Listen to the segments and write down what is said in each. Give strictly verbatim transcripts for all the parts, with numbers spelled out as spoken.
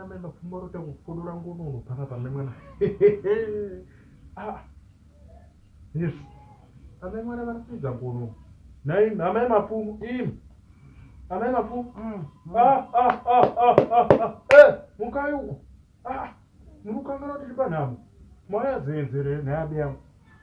mai mapfumo rote kufodora ngono pana pane mwana. Ah. Yesu. Amai mwana vanopedza ngono. Nai amai mapfumo. Im. Amai mapfumo. Ah ah ah ah ah. Eh, mukayo. Ah. Murukangana tiri panhamo. Mwana zenzere nabe yangu.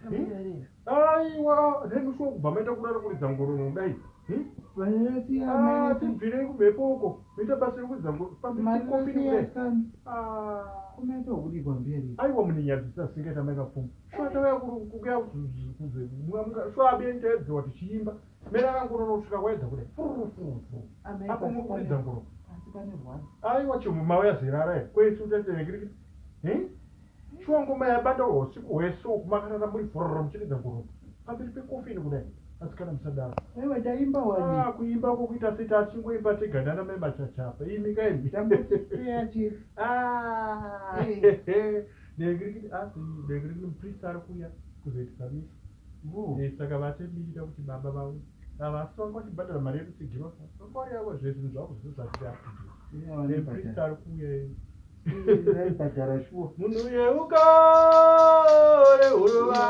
Aiwa, ndemusho kubamaita kurara kuridza ngoro dai. Vayati Ah, tibvire kumepoko. Mita basa rekuridza ngoro. Pamberi kofini. Ah, kumeto kudi kwambiri. Aiwa muninyadzisa singeta maika pfumo. Shota waya kukuya kuze. Mwanga shwa bendedze wati chiimba. Mera ngoro nosvika kwaedza kudai. Furu furu furu. Apo mukuridza ngoro. Aiwa chimu mawaya zirara. Kwesu tatenekiri. Eh? Shwangu maya bata usiku hweso kumakanana muri fururu muchiridza ngoro. Pamberi pekofini kudai. Asikana musadaro. Ewe daimba wani. Ah, kuimba kokuita sita achingoimba tegandana mai machachapa. Imi kaimi. Tambochiyachi. Ah. Negiri asi negiri muprista ari kuya kuzoita misa. Vu. Eh, saka vatemira kuti baba vavo. Ava songo chibhadhara mari yekutsigira. Ngori yavo zvezvi zvako zvizvati yapi. Eh, muprista ari kuya. Bhadhara shuwa. Munhu yeuka rehuruva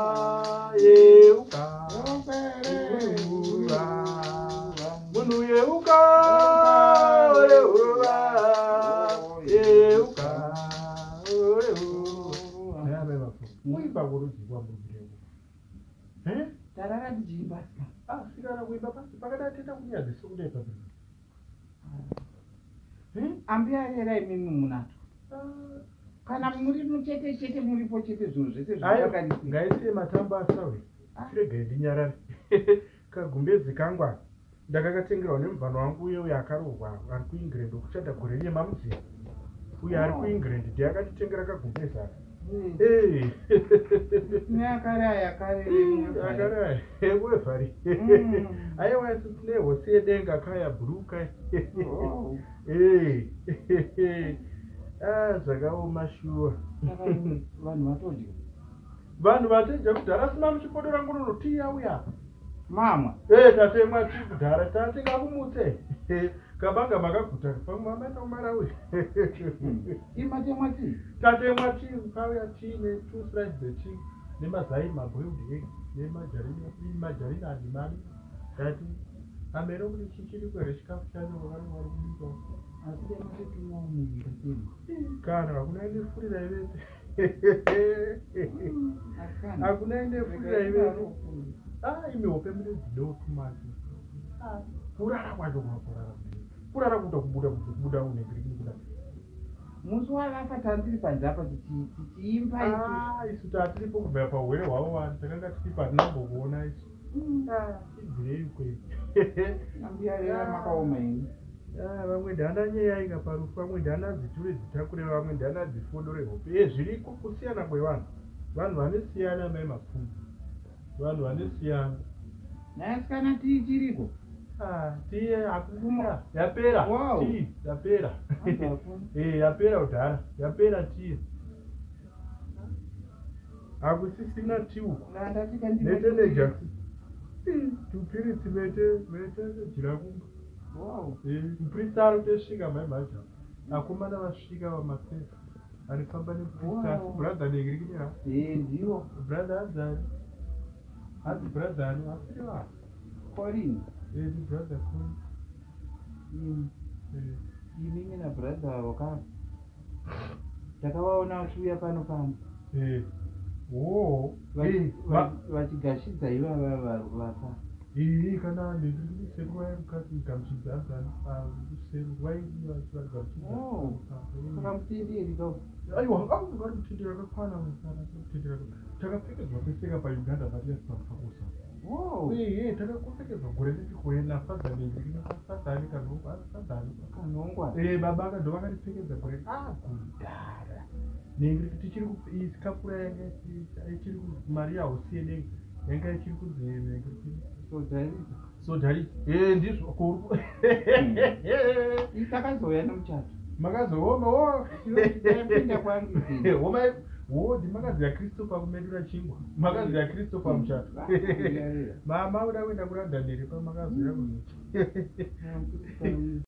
yeuka rehuruva munhu yeuka rehuruva yeuka rehuruva nabe bafo muimba kurudzikwa murubireko eh Tarara dijimba. ah sikara kuimba pasi pakada tenda kunyadzisa kudai pabiri Ambia era imimi munato. Kana muri muchete chete muripo chete zvinhu zvese zvakadii. Ngaise matambo asawe. Chirege ndinyarare. Kagumbezi kangwa. Ndakakatengerwa nemuvhano wangu uye uye akarohwa ari kuEngland kuchada gore remamuzi. Uye ari kuEngland ndiye akatitengera kagumbezi aka. Eh. Nyakaraya kare. Nyakaraya. Ewe vari. Aiwa tine hosi yedenga kaya bhuruka. Eh. Ah, zvakaoma shuwa. Vanhu vatodya. Vanhu vatodya kudhara sina muchipodora ngono tiya uya. Mama. Eh, tate mwati kudhara tate ngakumutse. Kabanga makaguta pamwe amaita umara uya. Imate mwati. Tate mwati ukauya chine two slices the chicken nemazai maboiled egg nemajarina majarina adimani. Tate amero kuti chichiri kwere chikafu chacho wakari wari kubika. Asi demate tunomuvira tenu. Kana hakuna ende furira ivete. Hakuna ende furira ivete. Ah, imi hope mune dzidoko tumati. Ah, kurara kwacho kunokurara. Kurara kuta kubuda kubuda unegiri kubuda. Musi wakafa tandiri panzapa tichiimba isu. Ah, isu tatiripo kubva pahwere hwavo vanhu takanga tiri patinambokuona isu. Ah, ibvirei kwei. Ambiyarera makaoma ini. Ah, vamwe ndana nyeyainga parufu, vamwe ndana dziture dzitakure, vamwe ndana dzifodore hope. Eh, zviriko kusiyana kwevanhu. Vanhu vanesiyana mai mapfumo. Vanhu vanesiyana. Nasikana tii chiriko. Ah, tii akuma yapera. Wow. Tii yapera. Eh, yapera udhara. Yapera tii. Akusisina tii uko. Ndandasika ndimo. Nete nejasi. Tupiritsi mete mete jirakumba. Wow. Eh, muprista ari kutosvika mai maja. Akomana vasvika vamasefa. Arifamba nemuprista. Brother negiri kunyara. Eh, ndiwo. Brother Azari. Asi brother ani asiri wa. Korini. Eh, ni brother Korini. Mm. Eh. Inini na brother wakati. Takavaona vachiuya pano pano. Eh. Oh. Vachigashidza ivava vafa. Eh, kana ndiri seruwa mukati gamuchidza Azari. Ah, seruwa iyi vachivara gamuchidza. Oh. Saka mutenderi ndo. Aiwa, hangu ngari mutenderi akakwana musana mutenderi. Takapfekedzwa peseka paUganda vatiyasa pakusa. Wow. Eh, takapfekedzwa gore nechikore nafadza negiri nafadza ani kanongwa afadza kanongwa. Eh, baba akadho vakatipfekedza gore ah kudhara. Negiri tichiri isikapura yanga ichiri mari yahosi yedenga yanga ichiri kudzene negiri. Sodhari. Sodhari. Eh, ndizvo kuri. Itakazoya nemuchato. Makazooma wo. Ndinopinda kwangu. Woma wo ndimakaziya Kristo pakumedura chingwa. Makaziya Kristo pamuchato. Mama uda kuenda kuradha ndiri pamakazoya kuno.